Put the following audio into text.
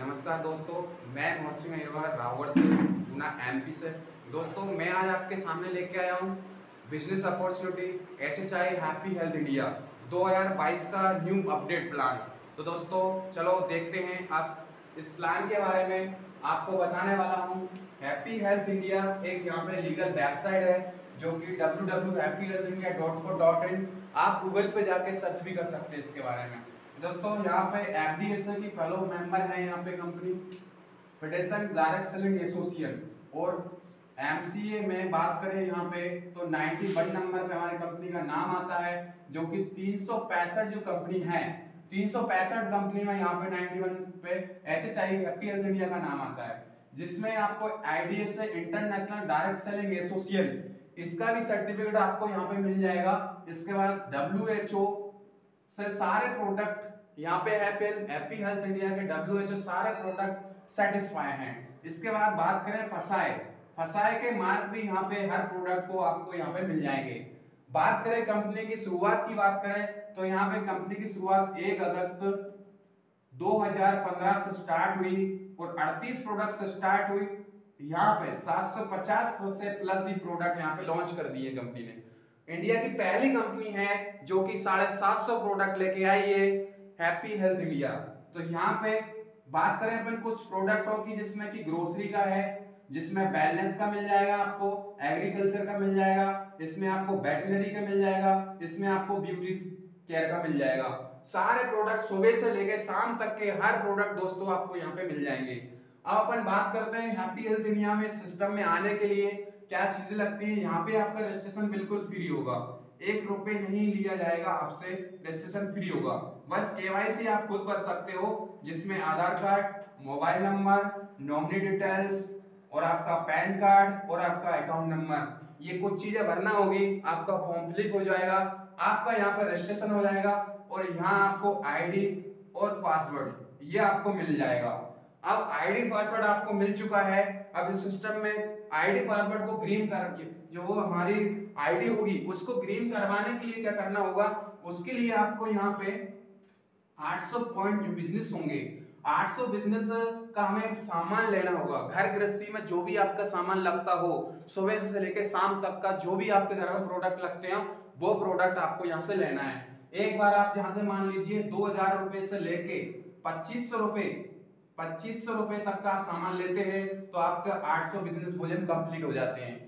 नमस्कार दोस्तों, मैं महर्षि अहिरवार रावगढ़ से गुना एमपी से। दोस्तों मैं आज आपके सामने लेके आया हूँ business opportunity HHI happy health India 2022 का न्यू अपडेट प्लान। तो दोस्तों चलो देखते हैं आप इस प्लान के बारे में। आपको बताने वाला हूँ हैप्पी हेल्थ इंडिया एक यहाँ पे लीगल वेबसाइट है जो कि www.happyhealthindia.co.in। आप गूगल पे जाके सर्च भी कर सकते हैं इसके बारे में। दोस्तों यहाँ पे एफडीएसए की फेलो मेंबर है यहाँ पे company federation direct selling association. और एमसीए में बात करें यहाँ पे तो 91 नंबर पे हमारी कंपनी का नाम आता है, जो कि 365 जो कंपनी है 365 कंपनी में यहाँ पे 91 पे एचएचआई हैप्पी हेल्थ इंडिया का नाम आता है, जिसमें आपको IDSA international direct selling association इसका भी सर्टिफिकेट आपको यहाँ पे मिल जाएगा। इसके बाद डब्ल्यूएचओ से सारे प्रोडक्ट यहाँ पे हैप्पी हेल्थ इंडिया के डब्ल्यूएचओ सारे प्रोडक्ट सेटिस्फाई हैं। इसके बाद बात करें फसाए के मार्क भी यहाँ पे हर प्रोडक्ट को आपको यहाँ पे मिल जाएंगे। बात करें कंपनी की शुरुआत की बात करें तो यहाँ पे कंपनी की शुरुआत 1 अगस्त 2015 से स्टार्ट हुई और 38 प्रोडक्ट से स्टार्ट हुई। यहाँ पे 750 से प्लस भी प्रोडक्ट यहाँ पे लॉन्च कर दिए कंपनी ने। इंडिया की पहली कंपनी है जो कि 750 प्रोडक्ट लेके आई है हैप्पी हेल्थ इंडिया। तो यहाँ पे बात करें अपन कुछ प्रोडक्टों की, जिसमें कि ग्रोसरी का है, जिसमें वेलनेस का मिल जाएगा, आपको एग्रीकल्चर का मिल जाएगा, इसमें आपको वेटरनरी का मिल जाएगा, इसमें आपको ब्यूटी केयर का मिल जाएगा। सारे प्रोडक्ट सुबह से लेके शाम तक के हर प्रोडक्ट दोस्तों आपको यहाँ पे मिल जाएंगे। अब अपन बात करते हैं हैप्पी हेल्थ इंडिया में सिस्टम में आने के लिए क्या चीजें लगती है। यहाँ पे आपका रजिस्ट्रेशन बिल्कुल फ्री होगा, 1 रुपए नहीं लिया जाएगा आपसे, रजिस्ट्रेशन फ्री होगा। बस केवाईसी आप खुद कर सकते हो, जिसमें Aadhaar card, mobile number, nominee details और आपका पैन कार्ड और आपका अकाउंट नंबर, ये कुछ चीजें भरना होगी। आपका फॉर्म फिलअप हो जाएगा, आपका यहाँ पर रजिस्ट्रेशन हो जाएगा और यहाँ आपको आईडी और पासवर्ड ये आपको मिल जाएगा। अब आईडी पासवर्ड आपको मिल चुका है। अब इस सिस्टम में आईडी पासवर्ड को ग्रीन कर, जो वो हमारी आईडी होगी उसको ग्रीन करवाने के लिए क्या करना होगा, उसके लिए आपको यहाँ पे 800 पॉइंट जो बिजनेस होंगे, 800 बिजनेस का हमें सामान लेना होगा। घर गृहस्थी में जो भी आपका सामान लगता हो, सुबह से लेकर शाम तक का जो भी आपके घर में प्रोडक्ट लगते हैं वो प्रोडक्ट आपको यहाँ से लेना है। एक बार आप यहाँ से मान लीजिए 2000 रुपए से लेके 2500 रुपए तक का आप सामान लेते हैं तो आपका 800 बिजनेस भोजन कंप्लीट हो जाते हैं।